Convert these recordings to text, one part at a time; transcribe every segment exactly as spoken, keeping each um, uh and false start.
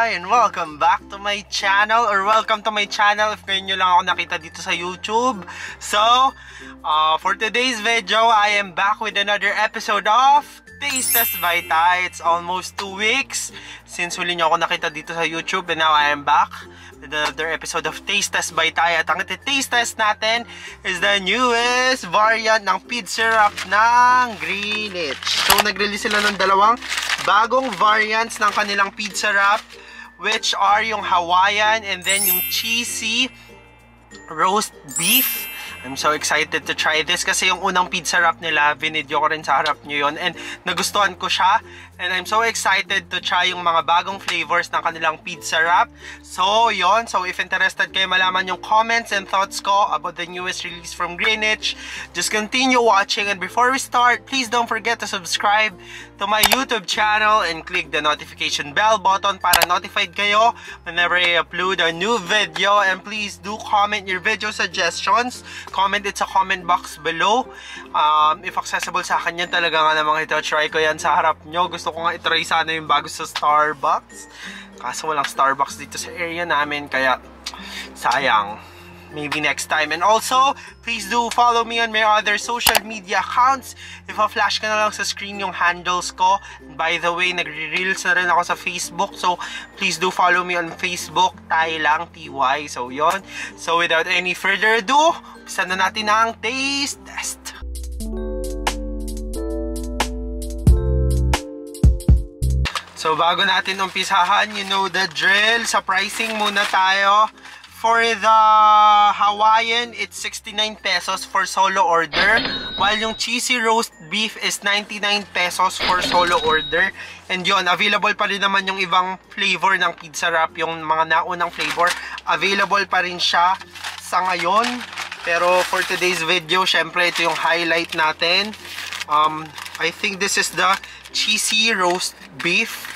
Hi and welcome back to my channel, or welcome to my channel if ngayon nyo lang ako nakita dito sa YouTube. So, uh, for today's video, I am back with another episode of Taste Test by Ty. It's almost two weeks since huli nyo ako nakita dito sa YouTube, and now I am back with another episode of Taste Test by Ty. At ang iti-taste test natin is the newest variant ng pizza wrap ng Greenwich. So, nag-release sila ng dalawang bagong variants ng kanilang pizza wrap, which are yung Hawaiian and then yung cheesy roast beef. I'm so excited to try this kasi yung unang pizza wrap nila, vinidyo ko rin sa harap nyo yun, and nagustuhan ko siya, and I'm so excited to try yung mga bagong flavors ng kanilang pizza wrap. So yon, so if interested kayo malaman yung comments and thoughts ko about the newest release from Greenwich, just continue watching. And before we start, please don't forget to subscribe to my YouTube channel and click the notification bell button para notified kayo whenever I upload a new video. And please do comment your video suggestions. Comment it sa comment box below. Um, if accessible sa akin yan, talaga nga namang ito, try ko yan sa harap nyo. Gusto ko nga itry sana yung bago sa Starbucks. Kaso walang Starbucks dito sa area namin, kaya sayang. Maybe next time. And also, please do follow me on my other social media accounts. If a-flash ka na lang sa screen yung handles ko. By the way, nagre-reels na rin ako sa Facebook. So, please do follow me on Facebook. Ty lang, T Y. So, yon. So, without any further ado, umpisa na natin ang taste test. So, bago natin umpisahan, you know the drill. Sa pricing muna tayo. For the Hawaiian, it's sixty-nine pesos for solo order, while yung cheesy roast beef is ninety-nine pesos for solo order. And yun, available pa rin naman yung ibang flavor ng pizza wrap, yung mga naunang flavor. Available pa rin siya sa ngayon. Pero for today's video, syempre ito yung highlight natin. Um, I think this is the cheesy roast beef.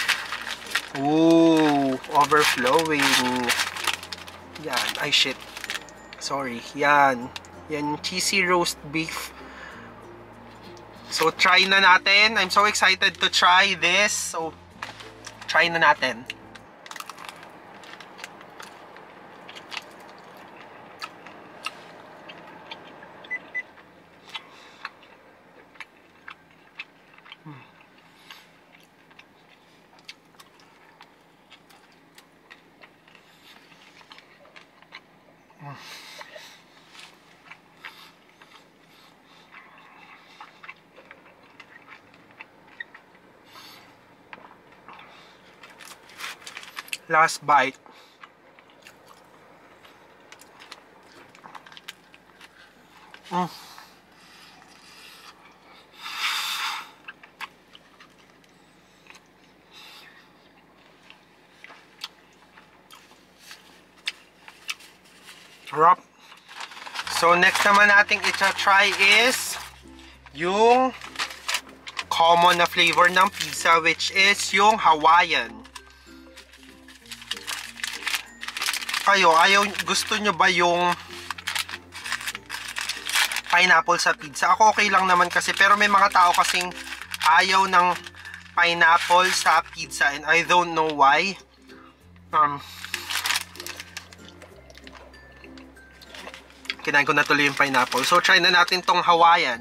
Ooh, overflowing. Yan, ay shit. Sorry, yan. Yan, cheesy roast beef. So, try na natin. I'm so excited to try this. So, try na natin. Last bite. Mm. Sarap. So next naman nating i-try is yung common na flavor ng pizza, which is yung Hawaiian. Kayo, ayaw, gusto nyo ba yung pineapple sa pizza? Ako okay lang naman kasi, pero may mga tao kasing ayaw ng pineapple sa pizza, and I don't know why. Um, kinain ko na tuloy yung pineapple. So try na natin tong Hawaiian.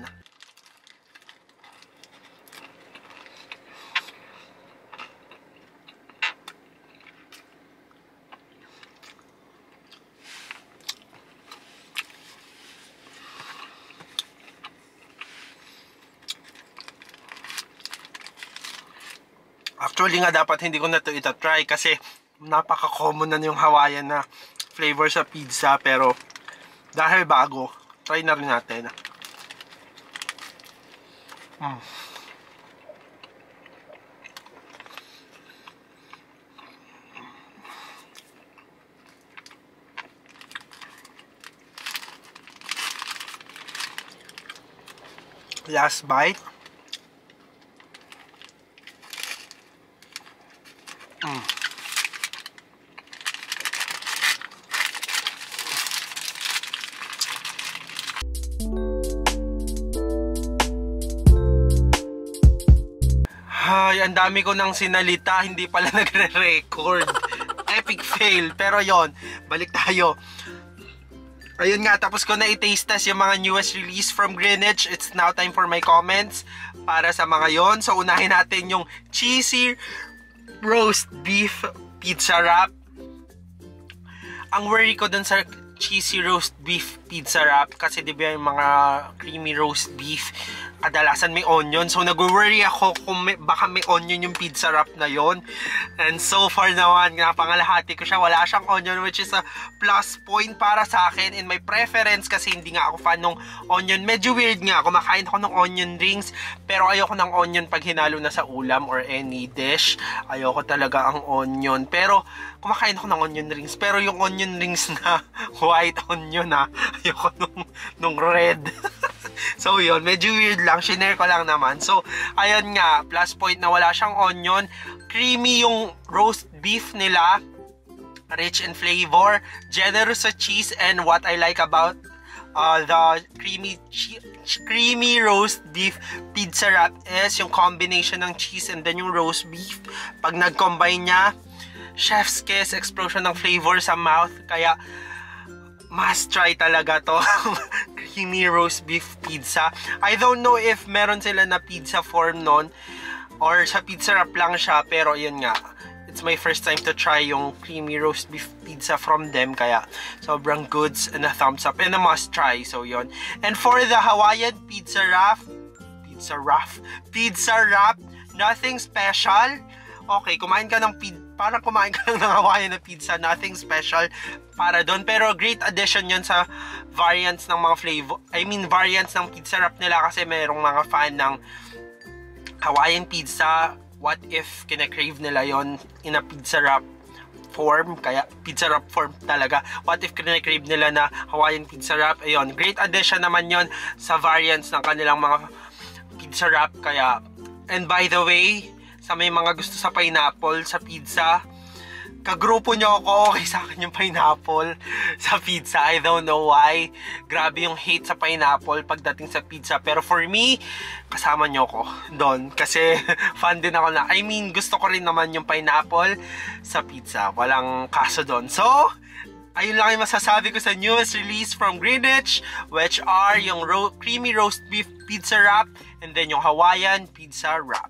Actually nga dapat hindi ko na ito itatry kasi napaka-common na yung Hawaiian na flavor sa pizza, pero dahil bago, try na rin natin. Mm. Last bite. Mm. Ay, ang dami ko nang sinalita, hindi pala nagre-record. epic fail. Pero yon, balik tayo. Ayun nga, tapos ko na i-taste test yung mga newest release from Greenwich. It's now time for my comments para sa mga yon. So, unahin natin yung cheesy roast beef pizza wrap. Ang worry ko dun sa cheesy roast beef pizza wrap, kasi di ba yung mga creamy roast beef, kadalasan may onion. So, nag-worry ako kung may, baka may onion yung pizza wrap na yon. And so far naman, napangalahati ko siya. Wala siyang onion, which is a plus point para sa akin in my preference, kasi hindi nga ako fan ng onion. Medyo weird nga, kumakain ako ng onion rings, pero ayoko ng onion pag hinalo na sa ulam or any dish. Ayoko talaga ang onion. Pero, kumakain ako ng onion rings. Pero yung onion rings na white onion ha, ayoko nung, nung red. So yun, medyo weird lang, shinare ko lang naman. So ayun nga, plus point na wala siyang onion. Creamy yung roast beef nila, rich in flavor, generous sa cheese. And what I like about uh, the creamy creamy roast beef pizza wrap is yung combination ng cheese and then yung roast beef. Pag nag-combine niya, chef's kiss, explosion ng flavor sa mouth. Kaya must try talaga to. Creamy roast beef pizza. I don't know if meron sila na pizza form nun or sa pizza wrap lang siya, pero yun nga, it's my first time to try yung creamy roast beef pizza from them, kaya sobrang goods and a thumbs up and a must try. So yun. And for the Hawaiian pizza wrap, pizza wrap, pizza wrap, nothing special. Okay, kumain ka ng pizza, parang kumain ka lang ng Hawaiian na pizza, nothing special para doon. Pero great addition yun sa variants ng mga flavor, I mean variants ng pizza wrap nila, kasi merong mga fan ng Hawaiian pizza. What if kina-crave nila yon in a pizza wrap form? Kaya pizza wrap form talaga. What if kina-crave nila na Hawaiian pizza wrap? Ayun, great addition naman yon sa variants ng kanilang mga pizza wrap. Kaya, and by the way, sa may mga gusto sa pineapple sa pizza, kagrupo nyo ako, okay sa akin yung pineapple sa pizza. I don't know why. Grabe yung hate sa pineapple pagdating sa pizza. Pero for me, kasama nyo ako doon. Kasi fan din ako na, I mean, gusto ko rin naman yung pineapple sa pizza. Walang kaso doon. So, ayun lang yung masasabi ko sa newest release from Greenwich, which are yung ro creamy roast beef pizza wrap and then yung Hawaiian pizza wrap.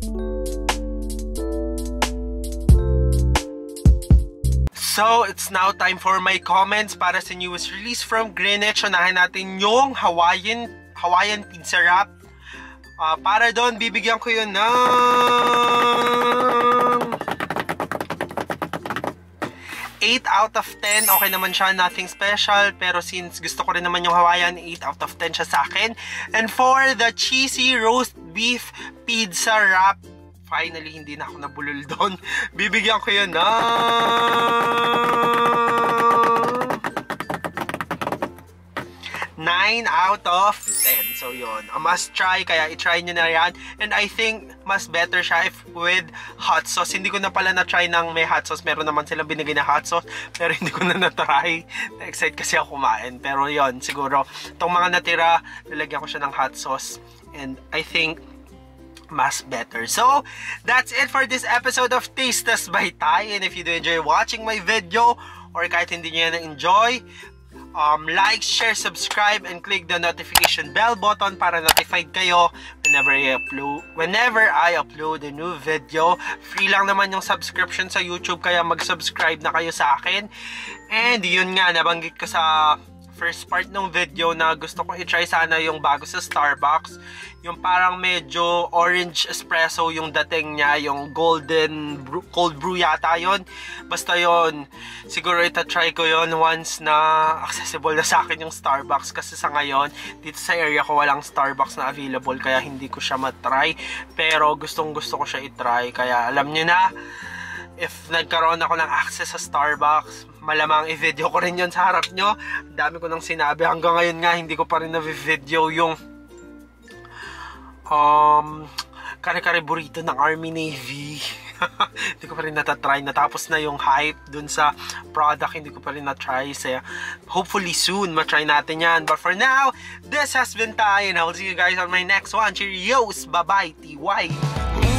So, it's now time for my comments para sa newest release from Greenwich. Unahin natin yung Hawaiian Hawaiian pizza wrap. Uh, para doon, bibigyan ko yun ng eight out of ten. Okay naman siya, nothing special. Pero since gusto ko rin naman yung Hawaiian, eight out of ten siya sa akin. And for the cheesy roast beef pizza wrap, finally, hindi na ako nabulol doon. Bibigyan ko yun na nine out of ten. So, yun. A must try. Kaya, i-try nyo na yan. And I think, mas better siya if with hot sauce. Hindi ko na pala na-try ng may hot sauce. Meron naman silang binigay na hot sauce. Pero hindi ko na na-try. Na-excite kasi ako kumain. Pero, yun. Siguro, itong mga natira, lalagyan ko siya ng hot sauce. And I think, mas better. So, that's it for this episode of Taste Test by Ty. And if you do enjoy watching my video, or kahit hindi nyo yan na-enjoy, um, like, share, subscribe, and click the notification bell button para notified kayo whenever I upload, whenever I upload a new video. Free lang naman yung subscription sa YouTube, kaya mag-subscribe na kayo sa akin. And yun nga, nabanggit ko sa first part ng video na gusto ko i-try sana yung bago sa Starbucks. Yung parang medyo orange espresso yung dating niya, yung golden brew, cold brew yata yun. Basta yun, siguro ita-try ko yun once na accessible na sa akin yung Starbucks. Kasi sa ngayon, dito sa area ko walang Starbucks na available, kaya hindi ko siya matry. Pero gustong gusto ko siya i-try. Kaya alam nyo na, if nagkaroon ako ng access sa Starbucks, malamang i-video ko rin yun sa harap nyo. Ang dami ko nang sinabi. Hanggang ngayon nga, hindi ko pa rin na-video yung um, kare-kare burrito ng Army Navy. Hindi ko pa rin natatry. Natapos na yung hype dun sa product. Hindi ko pa rin na-try. So, hopefully soon, matry natin yan. But for now, this has been Ty, and I will see you guys on my next one. Cheerios! Bye-bye, T Y!